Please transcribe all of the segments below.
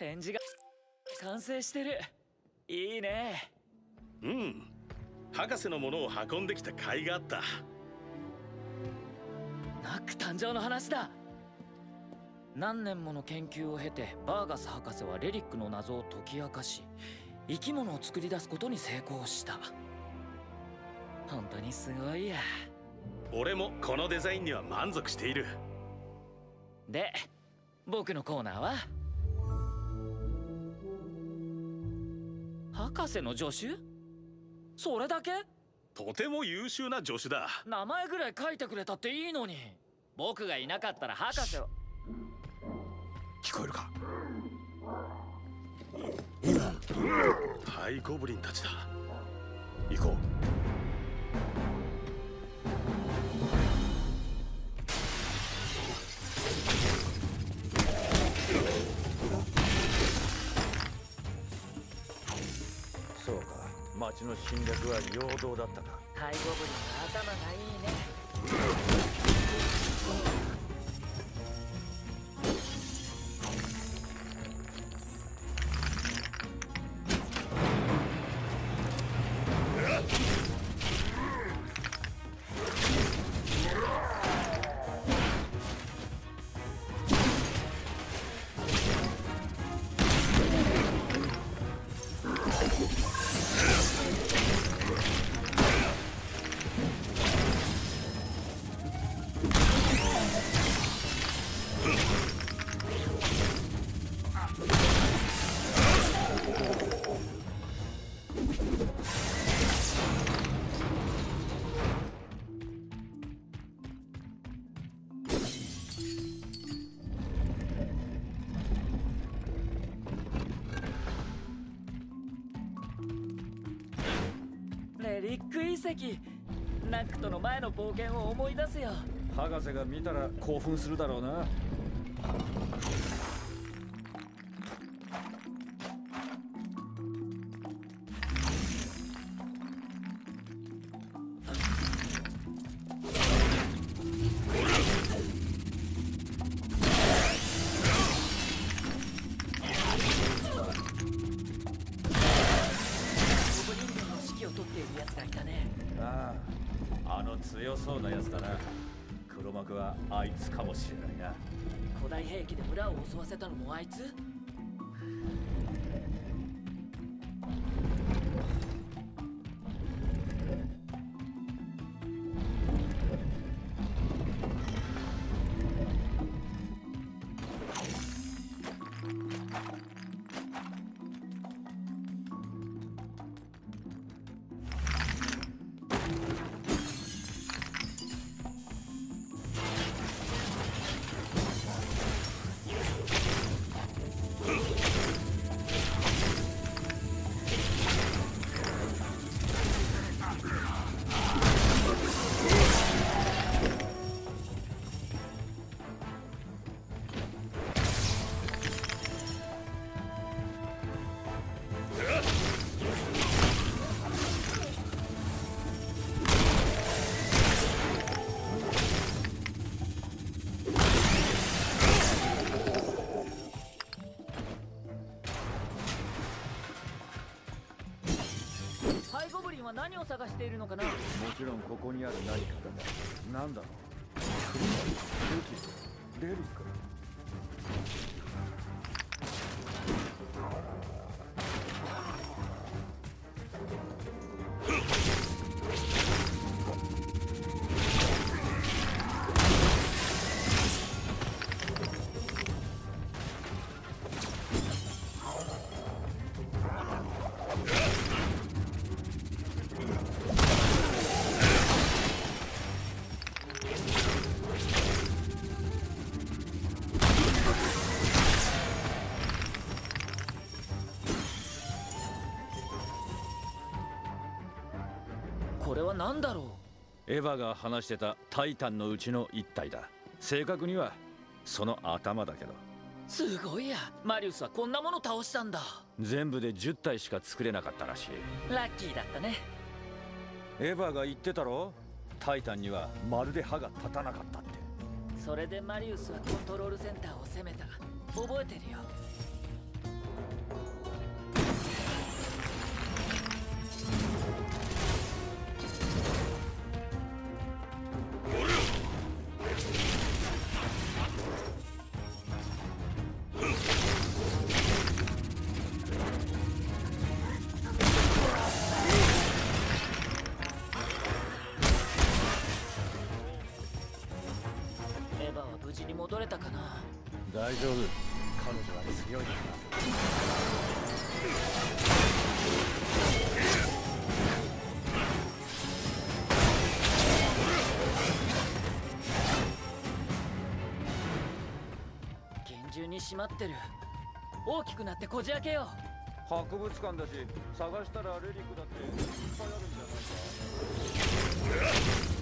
展示が完成してる。いいね。 うん、博士のものを運んできた甲斐があった。 ナック誕生の話だ。何年もの研究を経てバーガス博士はレリックの謎を解き明かし、生き物を作り出すことに成功した。本当にすごいや。 俺もこのデザインには満足している。 で、僕のコーナーは博士の助手？それだけ？ とても優秀な助手だ。 名前ぐらい書いてくれたっていいのに。僕がいなかったら博士を。 聞こえるか？ ハイゴブリンたちだ。行こう。 そうか、町の侵略は陽動だったか。 ハイゴブリンは頭がいいね。レリック遺跡。ナックとの前の冒険を思い出すよ。 博士が見たら興奮するだろうな。強そうなやつだな。黒幕はあいつかもしれないな。 古代兵器で村を襲わせたのもあいつ？何を探しているのかな？ もちろんここにある何かだ。なんだろう？クリマ、武器、レリック。 これは何だろう？エヴァが話してたタイタンのうちの一体だ。正確にはその頭だけど。 すごいや。マリウスはこんなもの倒したんだ。 全部で10体しか作れなかったらしい。 ラッキーだったね。 エヴァが言ってたろ、タイタンにはまるで歯が立たなかったって。 それでマリウスはコントロールセンターを攻めた。覚えてるよ。 戻れたかな。 大丈夫。彼女は強いんだ。 厳重に閉まってる。大きくなってこじ開けよう。 博物館だし、探したらレリックだっていっぱいあるんじゃないか。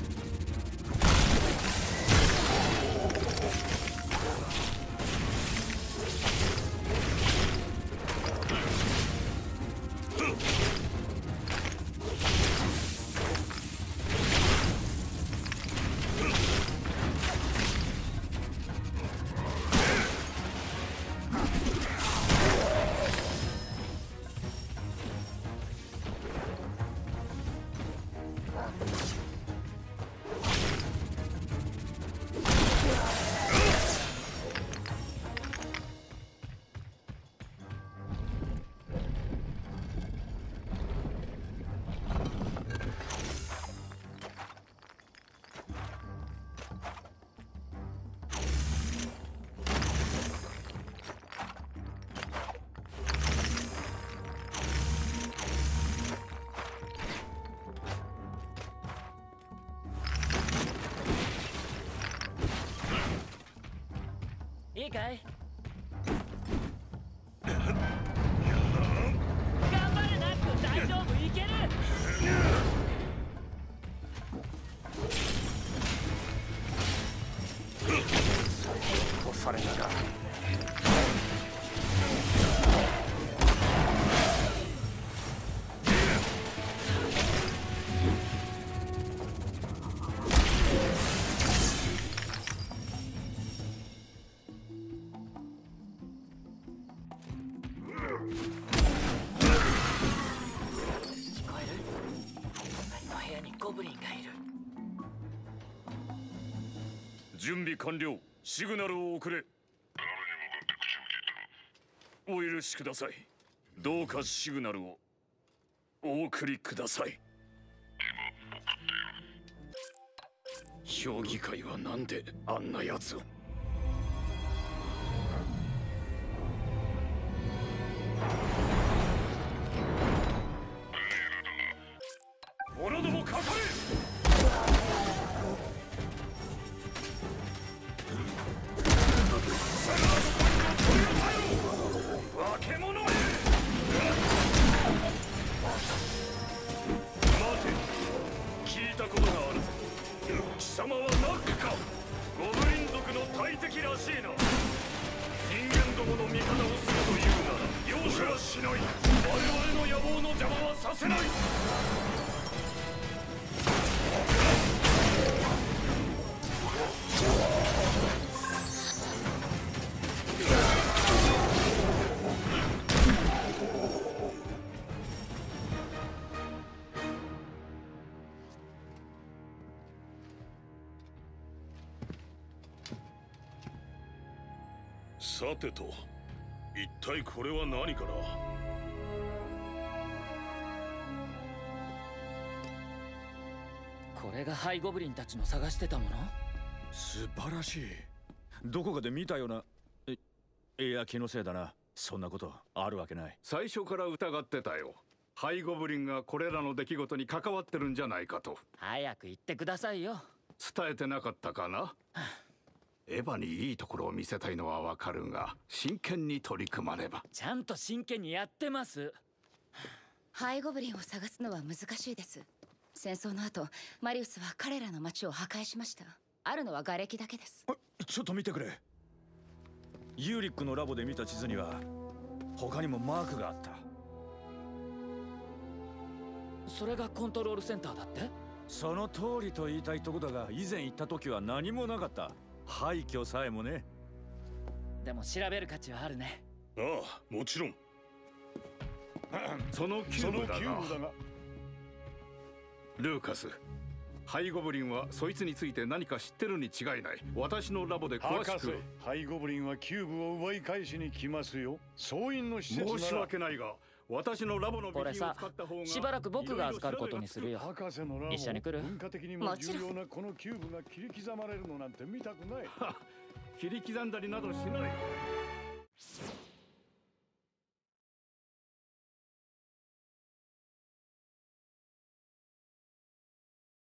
いいかい。頑張れナック、大丈夫、いける。 殺されたか。 準備完了。シグナルを送れ。お許しください。どうかシグナルをお送りください。評議会はなんであんな奴を。オラどもかかれ。貴様はナックか。ゴブリン族の大敵らしいな。人間どもの味方をするというなら容赦はしない。我々の野望の邪魔はさせない。さてと、一体これは何かな。 これがハイゴブリンたちの探してたもの。 素晴らしい。どこかで見たような。いや、気のせいだな。そんなことあるわけない。 最初から疑ってたよ。ハイゴブリンがこれらの出来事に関わってるんじゃないかと。 早く言ってくださいよ。 伝えてなかったかな。エヴァにいいところを見せたいのはわかるが、真剣に取り組まねば。 ちゃんと真剣にやってます。 ハイゴブリンを探すのは難しいです。戦争の後、マリウスは彼らの町を破壊しました。あるのは瓦礫だけです。 ちょっと見てくれ。ユーリックのラボで見た地図には他にもマークがあった。 それがコントロールセンターだって。 その通りと言いたいとこだが、以前行った時は何もなかった。廃墟さえもね。 でも調べる価値はあるね。 ああ、もちろん。 そのキューブだがルーカス、ハイゴブリンはそいつについて何か知ってるに違いない。私のラボで詳しく。 ハイゴブリンはキューブを奪い返しに来ますよ。総員の施設なら。 申し訳ないが、 私のラボのこれさ備品を使った方がしばらく僕が預かることにするよ。 博士のラボ、 一緒に来る？ 文化的にも重要なこのキューブが切り刻まれるのなんて見たくない。 切り刻んだりなどしない。